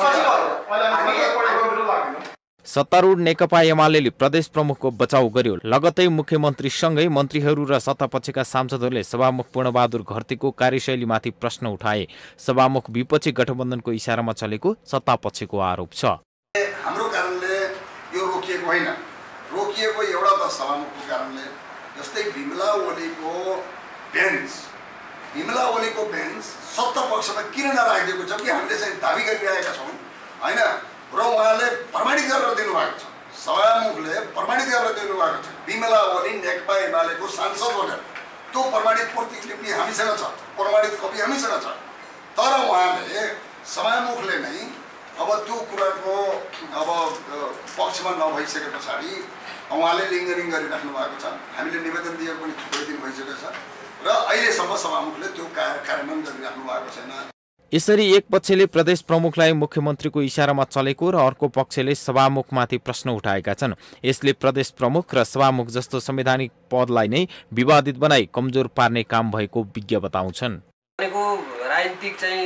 हुन्छ। सत्तारूढ नेकपा एमाले प्रदेश प्रमुखको बचाउ गर्यो। लगत्तै मुख्यमन्त्रीसँगै मन्त्रीहरू र सत्तापक्षका सांसदहरूले सभामुख पूर्णबहादुर घरतीको कार्यशैलीमाथि प्रश्न उठाए। सभामुख विपक्षी गठबन्धनको इशारामा चलेको सत्तापक्षको आरोप छ। हाम्रो कारणले यो रोकिएको होइन, रोकिएको एउटा त सभामुखको कारणले। जस्तै बिमला ओलीको बेन्च बिमला ओलीको बेन्च सत्ता पक्षमा किन नराखिदिएको छ कि हामीले चाहिँ दाबी गरिरहेका छौँ होइन, र उहाँले प्रमाणित गरेर दिनुभएको छ। सभामुखले प्रमाणित गरेर दिनुभएको छ बिमला ओली नेकपा एमालेको सांसद भनेर। त्यो प्रमाणित प्रतिलिपि हामीसँग छ, प्रमाणित कपी हामीसँग छ। तर उहाँले सभामुखले नै अब त्यो कुराको अब पक्षमा नभइसके पछाडि उहाँले लिङ्गरिङ गरिराख्नु भएको छ। हामीले निवेदन दिएको पनि थुप्रै दिन भइसकेको छ र अहिलेसम्म सभामुखले त्यो कार्यान्वयन गरिराख्नु भएको छैन। यसरी एक पक्षले प्रदेश प्रमुखलाई मुख्यमन्त्रीको इशारामा चलेको र अर्को पक्षले सभामुखमाथि प्रश्न उठाएका छन्। यसले प्रदेश प्रमुख र सभामुख जस्तो संवैधानिक पदलाई नै विवादित बनाई कमजोर पार्ने काम भएको विज्ञ बताउँछन्। राजनीतिक चाहिँ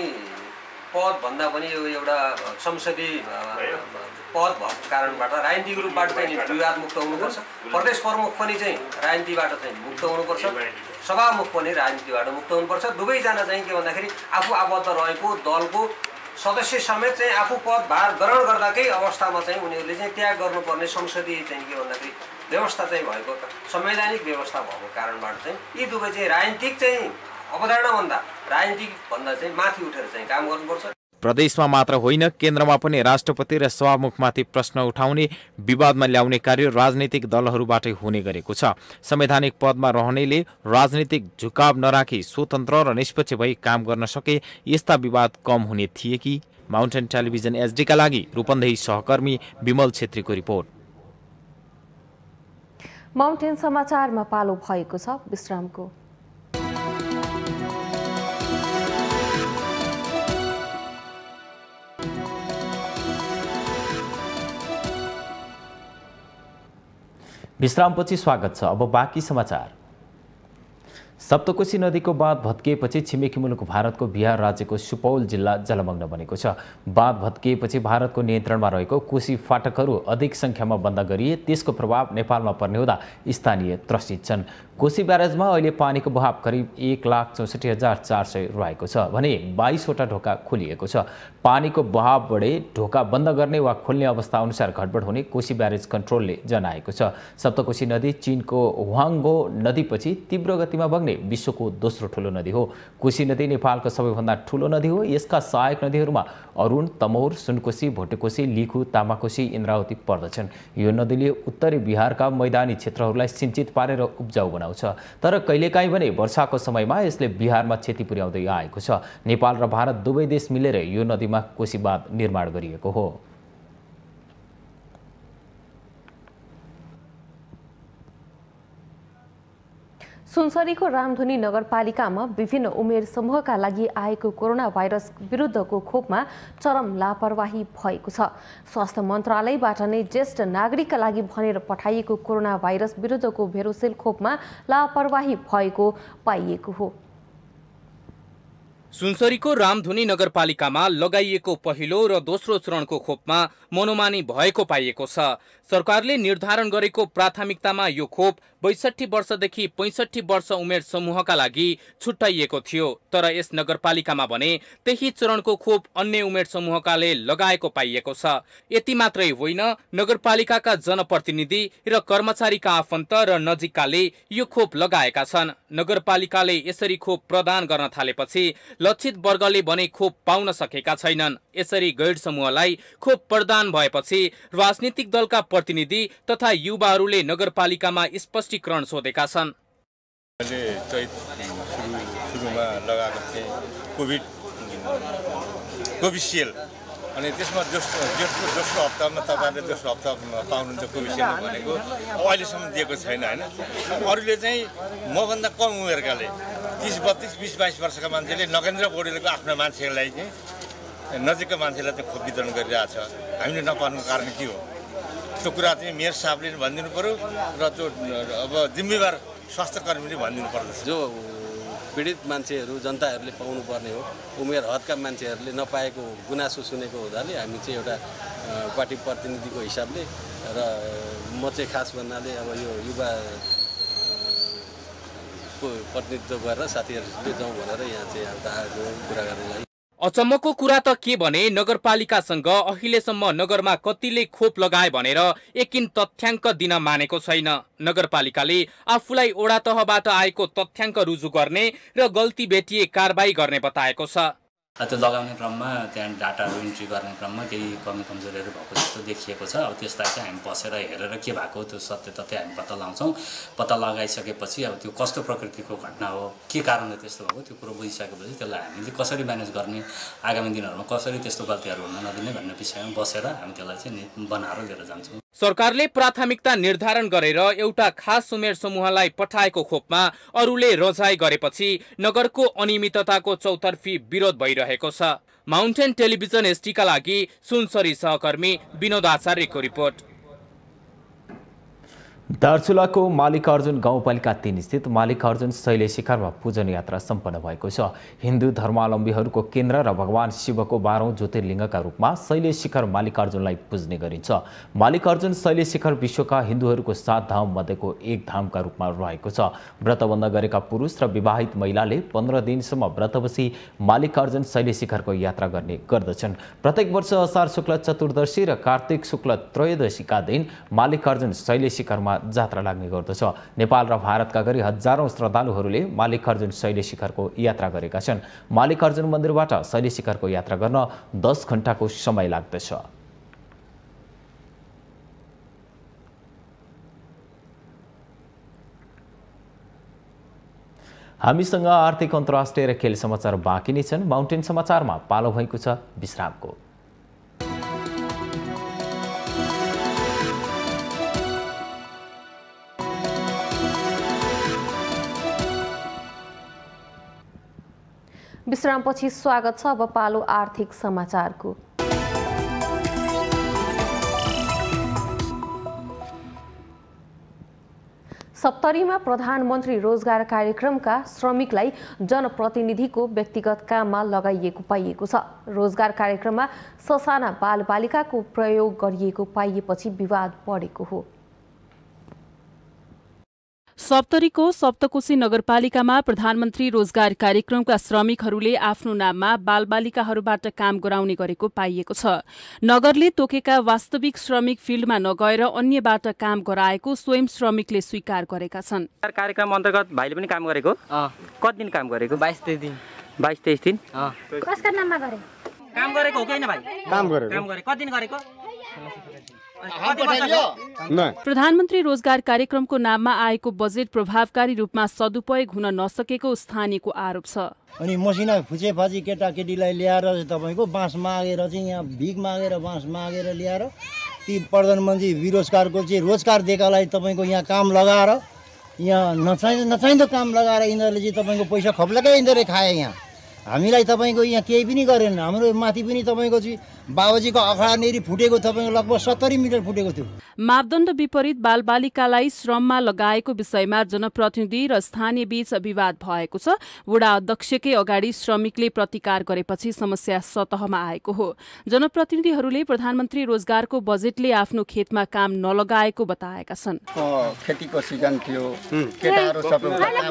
पद भन्दा पनि यो एउटा संसदीय पद भएको कारणबाट राजनीतिक रूपबाट चाहिँ विवाद मुक्त हुनुपर्छ। प्रदेश प्रमुख पनि चाहिँ राजनीतिबाट चाहिँ मुक्त हुनुपर्छ, सभामुख पनि राजनीतिबाट मुक्त हुनुपर्छ। दुवैजना चाहिँ के भन्दाखेरि आफू आबद्ध रहेको दलको सदस्य समेत चाहिँ आफू पदभार ग्रहण गर्दाकै अवस्थामा चाहिँ उनीहरूले चाहिँ त्याग गर्नुपर्ने संसदीय चाहिँ के भन्दाखेरि व्यवस्था चाहिँ भएको संवैधानिक व्यवस्था भएको कारणबाट चाहिँ यी दुवै चाहिँ राजनीतिक चाहिँ अवधारणाभन्दा राजनीतिक भन्दा चाहिँ माथि उठेर चाहिँ काम गर्नुपर्छ। प्रदेशमा मात्र होइन, केन्द्रमा पनि राष्ट्रपति र सभामुखमाथि प्रश्न उठाउने, विवादमा ल्याउने कार्य राजनीतिक दलहरूबाटै हुने गरेको छ। संवैधानिक पदमा रहनेले राजनीतिक झुकाव नराखी स्वतन्त्र र निष्पक्ष भई काम गर्न सके यस्ता विवाद कम हुने थिए कि। माउन्टेन टेलिभिजन एचडीका लागि रूपन्देही सहकर्मी विमल छेत्रीको रिपोर्ट। माउन्टेन समाचारमा पालो भएको छ विश्रामको। विश्रामपछि स्वागत छ। अब बाँकी समाचार। सप्तकोशी नदीको बाँध भत्किएपछि छिमेकी मुलुक भारतको बिहार राज्यको सुपौल जिल्ला जलमग्न बनेको छ। बाँध भत्किएपछि भारतको नियन्त्रणमा रहेको कोशी फाटकहरू अधिक सङ्ख्यामा बन्द गरिए त्यसको प्रभाव नेपालमा पर्ने हुँदा स्थानीय त्रसित छन्। कोशी ब्यारेजमा अहिले पानीको बहाव करिब एक लाख चौसठी हजार चार सय रहेको छ भने बाइसवटा ढोका खोलिएको छ। पानीको बहाव बढे ढोका बन्द गर्ने वा खोल्ने अवस्था अनुसार घटबड हुने कोशी ब्यारेज कन्ट्रोलले जनाएको छ। सप्तकोशी नदी चीनको हुवाङ्गो नदीपछि तीव्र गतिमा बग्ने विश्वको दोस्रो ठुलो नदी हो। कोशी नदी नेपालको सबैभन्दा ठुलो नदी हो। यसका सहायक नदीहरूमा अरुण, तमोर, सुनकोशी, भोटेकोशी, लिखु, तामाकोशी, इन्द्रावती पर्दछन्। यो नदीले उत्तरी बिहारका मैदानी क्षेत्रहरूलाई सिंचित पारेर उब्जाउ बनाउँछ। तर कहिलेकाहीँ भने वर्षाको समयमा यसले बिहारमा क्षति पुर्याउँदै आएको छ। नेपाल र भारत दुवै देश मिलेर यो नदीमा कोशी बाँध निर्माण गरिएको हो। सुनसरीको रामधुनी नगरपालिकामा विभिन्न उमेर समूहका लागि आएको कोरोना भाइरस विरुद्धको खोपमा चरम लापरवाही भएको छ। स्वास्थ्य मन्त्रालयबाट नै ज्येष्ठ नागरिकका लागि भनेर पठाइएको कोरोना भाइरस विरुद्धको भेरोसेल खोपमा लापरवाही भएको पाइएको हो। सुनसरीको रामधुनी नगरपालिकामा लगाइएको पहिलो र दोस्रो चरणको खोपमा मनोमानी भएको पाइएको छ। सरकारले निर्धारण गरेको प्राथमिकतामा यो खोप बैसठी वर्षदेखि पैंसठी वर्ष उमेर समूहका लागि छुट्याइएको थियो, तर यस नगरपालिकामा भने त्यही चरणको खोप अन्य उमेर समूहकाले लगाएको पाइएको छ। यति मात्रै होइन, नगरपालिकाका जनप्रतिनिधि र कर्मचारीका आफन्त र नजिककाले यो खोप लगाएका छन्। नगरपालिकाले यसरी खोप प्रदान गर्न थालेपछि लक्षित वर्गले भने खोप पाउन सकेका छैनन्। यसरी गैर समूहलाई खोप प्रदान भएपछि राजनीतिक दलका प्रतिनिधि तथा युवाहरूले नगरपालिकामा स्पष्टीकरण सोधेका छन्। मैले चैत सुरु सुरुमा लगाएको थिएँ कोभिड कोभिसिल्ड, अनि त्यसमा दोस्रो दोस्रो दोस्रो हप्तामा तपाईँहरूले दोस्रो हप्ता पाउनुहुन्छ कोभिसिल्ड भनेको, अहिलेसम्म दिएको छैन होइन। अरूले चाहिँ मभन्दा कम उमेरकाले तिस बत्तिस बिस बाइस वर्षका मान्छेले नगेन्द्र पौडेलको आफ्ना मान्छेहरूलाई चाहिँ नजिकका मान्छेलाई चाहिँ खोप वितरण गरिरहेको छ। हामीले नपाउनुको कारण के हो? त्यो कुरा चाहिँ मेयर साहबले भनिदिनु पर्यो र त्यो अब जिम्मेवार स्वास्थ्य कर्मीले भनिदिनु पर्दछ। जो पीडित मान्छेहरू जनताहरूले पाउनुपर्ने हो, उमेर हदका मान्छेहरूले नपाएको गुनासो सुनेको हुँदाले हामी चाहिँ एउटा पार्टी प्रतिनिधिको हिसाबले र म चाहिँ खास भन्नाले अब यो युवा प्रतिनिधित्व गरेर साथीहरूले जाउँ भनेर यहाँ चाहिँ आएको कुरा गर्नलाई। अचम्मको कुरा त के भने नगरपालिकासँग अहिलेसम्म नगरमा कतिले खोप लगाए भनेर एकिन तथ्याङ्क दिन मानेको छैन। नगरपालिकाले आफूलाई ओडा तहबाट आएको तथ्याङ्क रुजु गर्ने र गल्ती भेटिए कारबाही गर्ने बताएको छ। त्यो लगाउने क्रममा त्यहाँ डाटाहरू इन्ट्री गर्ने क्रममा केही कमी कमजोरीहरू भएको जस्तो देखिएको छ। अब त्यसलाई चाहिँ हामी बसेर हेरेर के भएको त्यो सत्य तथ्य हामी पत्ता लगाउँछौँ। पत्ता लगाइसकेपछि अब त्यो कस्तो प्रकृतिको घटना हो, के कारणले त्यस्तो भएको, त्यो कुरो बुझिसकेपछि त्यसलाई हामीले कसरी म्यानेज गर्ने, आगामी दिनहरूमा कसरी त्यस्तो गल्तीहरू हुन नदिने भन्ने विषयमा बसेर हामी त्यसलाई चाहिँ बनाएर लिएर जान्छौँ। सरकारले प्राथमिकता निर्धारण गरेर एउटा खास उमेर समूहलाई पठाएको खोपमा अरूले रजाई गरेपछि नगरको अनियमितताको चौतर्फी विरोध भइरहेको छ। माउन्टेन टेलिभिजन एसटीका लागि सुनसरी सहकर्मी विनोद आचार्यको रिपोर्ट। दार्चुलाको मालिकार्जुन गाउँपालिका तीन स्थित मालिकार्जुन शैली शिखरमा पूजन यात्रा सम्पन्न भएको छ। हिन्दू धर्मावलम्बीहरूको केन्द्र र भगवान शिवको बाह्रौं ज्योतिर्लिङ्गका रूपमा शैली शिखर मालिकार्जुनलाई पूज्ने गरिन्छ। मालिकार्जुन शैली शिखर विश्वका हिन्दूहरूको सात धाम मध्येको एक धामका रूपमा रहेको छ। व्रतबन्ध गरेका पुरुष र विवाहित महिलाले पन्ध्र दिनसम्म व्रत बसी मालिकार्जुन शैली शिखरको यात्रा गर्ने गर्दछन्। प्रत्येक वर्ष असार शुक्ल चतुर्दशी र कार्तिक शुक्ल त्रयोदशीका दिन मालिकार्जुन शैली शिखरमा जात्रा लाग्ने गर्दछ। नेपाल र भारतका गरी हजारौं श्रद्धालुहरूले मालिकार्जुन शैली शिखरको यात्रा गरेका छन्। मालिकार्जुन मन्दिरबाट शैली शिखरको यात्रा गर्न दस घण्टाको समय लाग्दछ। हामीसँग आर्थिक अन्तर्राष्ट्रिय र खेल समाचार बाँकी नै छन्। माउन्टेन समाचारमा पालो भएको छ विश्रामको। विश्रामपछि स्वागत छ। अब पालो आर्थिक समाचारको। सप्तरीमा प्रधानमन्त्री रोजगार कार्यक्रमका श्रमिकलाई जनप्रतिनिधिको व्यक्तिगत काममा लगाइएको पाइएको छ। रोजगार कार्यक्रममा ससाना बालबालिकाको प्रयोग गरिएको पाइएपछि विवाद बढेको हो। सप्तरीको सप्तकोशी नगरपालिकामा प्रधानमन्त्री रोजगार कार्यक्रमका श्रमिकहरूले आफ्नो नाममा बालबालिकाहरूबाट काम गराउने गरेको पाइएको छ। नगरले तोकेका वास्तविक श्रमिक फिल्डमा नगएर अन्यबाट काम गराएको स्वयं श्रमिकले स्वीकार गरेका छन्। कार्यक्रम अन्तर्गत भाइले पनि काम गरेको? कति दिन काम गरेको? बाइस तेइस दिन। बाइस तेइस दिन कसका नाममा गरे? काम गरेको हो कि हैन भाइ? काम गरेको। काम गरे कति दिन गरेको? प्रधानमन्त्री रोजगार कार्यक्रमको नाममा आएको बजेट प्रभावकारी रूपमा सदुपयोग हुन नसकेको स्थानीयको आरोप छ। अनि मसिना फुचेफाची केटाकेटीलाई ल्याएर तपाईँको बाँस मागेर चाहिँ यहाँ भिख मागेर बाँस मागेर ल्याएर ती प्रधानमन्त्री बेरोजगारको चाहिँ रोजगार दिएकालाई तपाईँको यहाँ काम लगाएर यहाँ नचाहिँदो नचाहिँदो काम लगाएर यिनीहरूले चाहिँ तपाईँको पैसा खप्लकै यिनीहरूले खाए। यहाँ हामीलाई तपाईँको यहाँ केही पनि गरेन। हाम्रो माथि पनि तपाईँको चाहिँ बाबुजीको अखडानेरी फुटेको तपाईँको लगभग सत्तरी मिटर फुटेको थियो। मापदण्ड विपरीत बालबालिकालाई श्रममा लगाएको विषयमा जनप्रतिनिधि र स्थानीय बीच विवाद भएको छ। वडा अध्यक्षकै अगाडि श्रमिकले प्रतिकार गरेपछि समस्या सतहमा आएको हो। जनप्रतिनिधिहरूले प्रधानमन्त्री रोजगारको बजेटले आफ्नो खेतमा काम नलगाएको बताएका छन्। खेतीको सिजन थियो, केटाहरू सबै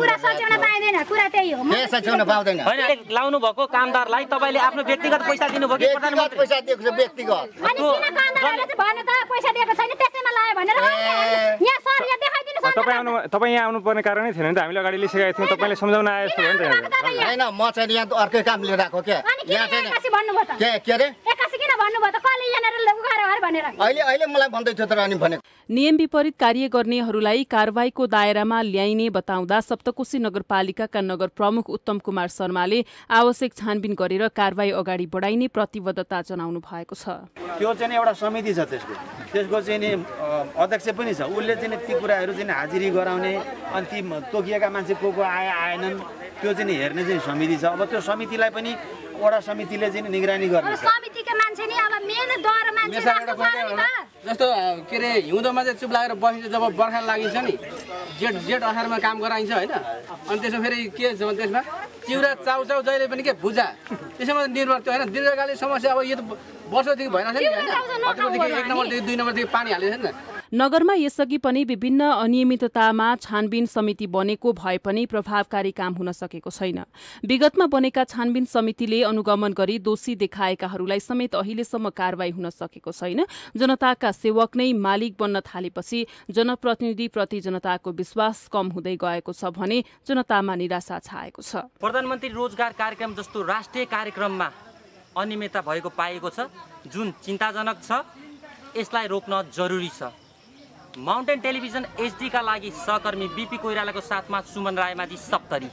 लाउनु भएको कामदारलाई तपाईले आफ्नो व्यक्तिगत पैसा दिनुभयो कि प्रधानमन्त्री पैसा दिएको छ व्यक्तिगत? अनि किन कामदारले चाहिँ भन्नु त पैसा दिएको छैन त्यसैमा लायो भनेर यहाँ सरले देखाइदिनु छ। तपाई आउनु तपाई यहाँ आउनु पर्ने कारणै थिएन नि त, हामीले अगाडि लिइसकेका थियौँ, तपाईले सम्झाउन आए जस्तो हो नि त। हैन म चाहिँ यहाँ अर्कै काम लिएर आएको के यहाँ चाहिँ एकासी भन्नुभयो त के के रे एकासी किन भन्नुभयो त कले यहाँनेर उगाएर हर भनेर अहिले अहिले मलाई भन्दै थियो तर अनि भने नियम विपरीत कार्य गर्नेहरूलाई कारबाहीको दायरामा ल्याइने बताउँदा सप्तकोशी नगरपालिकाका नगर प्रमुख उत्तम कुमार शर्माले आवश्यक छानबिन गरेर कारबाही अगाडि बढाइने प्रतिबद्धता जनाउनु भएको छ। त्यो चाहिँ एउटा समिति छ, त्यसको त्यसको चाहिँ नि अध्यक्ष पनि छ, उसले चाहिँ ती कुराहरू चाहिँ हाजिरी गराउने अनि ती तोकिएका मान्छे को को आए आएनन् त्यो चाहिँ हेर्ने चाहिँ समिति छ। अब त्यो समितिलाई पनि वडा समितिले चाहिँ निगरानी गर्ने समितिका मान्छे नि अब मेन दर मान्छे राख्नु पर्यो नि त। जस्तो के रे हिउँदोमा चाहिँ चुप लागेर बसिन्छ, जब बर्खा लागिन्छ नि जेठ जेठ असारमा काम गराइन्छ होइन, अनि त्यसमा फेरि के छ भने त्यसमा चिउरा चाउचाउ जहिले पनि के भुजा त्यसमा निर्भर त्यो होइन। दीर्घकालीन समस्या अब यो त वर्षदेखि भइरहेको छ नि होइन, एक नम्बरदेखि दुई नम्बरदेखि पानी हालेको छ नि। नगरमा यसअघि पनि विभिन्न अनियमिततामा छानबिन समिति बनेको भए पनि प्रभावकारी काम हुन सकेको छैन। विगतमा बनेका छानबिन समितिले अनुगमन गरी दोषी देखाएकाहरूलाई समेत अहिलेसम्म कारवाही हुन सकेको छैन। जनताका सेवक नै मालिक बन्न थालेपछि जनप्रतिनिधिप्रति जनताको विश्वास कम हुँदै गएको छ भने जनतामा निराशा छाएको छ। प्रधानमन्त्री रोजगार कार्यक्रम जस्तो राष्ट्रिय कार्यक्रममा अनियमितता भएको पाएको छ जुन चिन्ताजनक छ। यसलाई रोक्न जरुरी छ। माउन्टेन टेलिभिजन एचडी का लागि सहकर्मी बीपी कोइरालाको साथमा सुमन रायमाझी सप्तरी।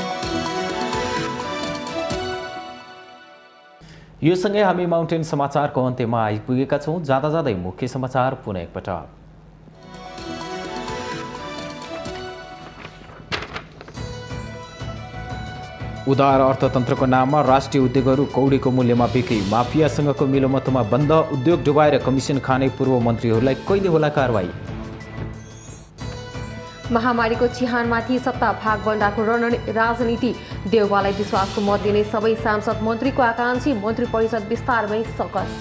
यो सँगै हामी माउन्टेन समाचारको अन्त्यमा आइपुगेका छौं। जाँदा जाँदै मुख्य समाचार पुनः एकपटक। उदार अर्थतन्त्रको नाममा राष्ट्रिय उद्योगहरू कौडीको मूल्यमा बिक्री, माफियासँगको मिलोमतोमा बन्द, उद्योग डुबाएर कमिसन खाने पूर्व मन्त्रीहरूलाई कहिले होला कारवाही? महामारीको चिहानमाथि सत्ता भागबण्डाको राजनीति, देउवालाई विश्वासको मत दिने सबै सांसद मन्त्रीको आकांक्षी, मन्त्री परिषद विस्तारमै सकस।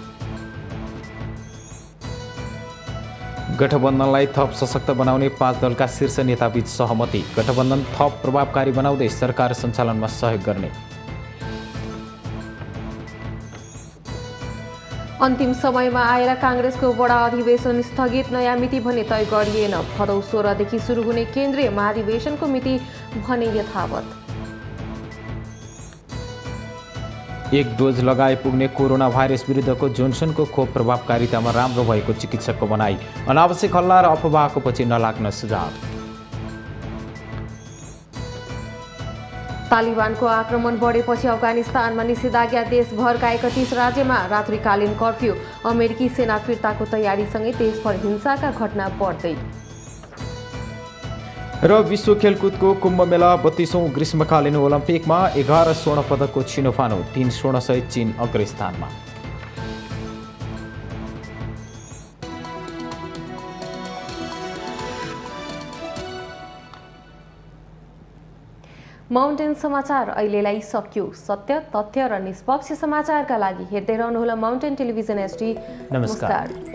गठबन्धनलाई थप सशक्त बनाउने पाँच दलका शीर्ष नेताबीच सहमति, गठबन्धन थप प्रभावकारी बनाउँदै सरकार सञ्चालनमा सहयोग गर्ने। अन्तिम समयमा आएर कांग्रेसको बडा अधिवेशन स्थगित, नयाँ मिति भने तय गरिएन। भदौ सोह्रदेखि सुरु हुने केन्द्रीय महाधिवेशनको मिति भने यथावत। एक डोज लगाए पुग्ने कोरोना भाइरस विरुद्धको जोन्सनको खोप प्रभावकारितामा राम्रो भएको चिकित्सकको भनाई, अनावश्यक हल्ला र अफवाहको पछि नलाग्न सुझाव। तालिबानको आक्रमण बढेपछि अफगानिस्तानमा निषेधाज्ञा, देशभरका एकतीस राज्यमा रात्रिकालीन कर्फ्यू, अमेरिकी सेना फिर्ताको तयारीसँगै देशभर हिंसाका घटना बढ्दै। र विश्व खेलकुदको कुम्भ मेला बत्तीसौं ग्रीष्मकालीन ओलम्पिकमा एघार स्वर्ण पदकको छिनोफानो, तीन स्वर्णसहित चीन अग्रस्थानमा। माउन्टेन समाचार अहिलेलाई सकियो। सत्य, तथ्य र निष्पक्ष समाचारका लागि हेर्दै रहनुहोला माउन्टेन टेलिभिजन एचडी। नमस्कार।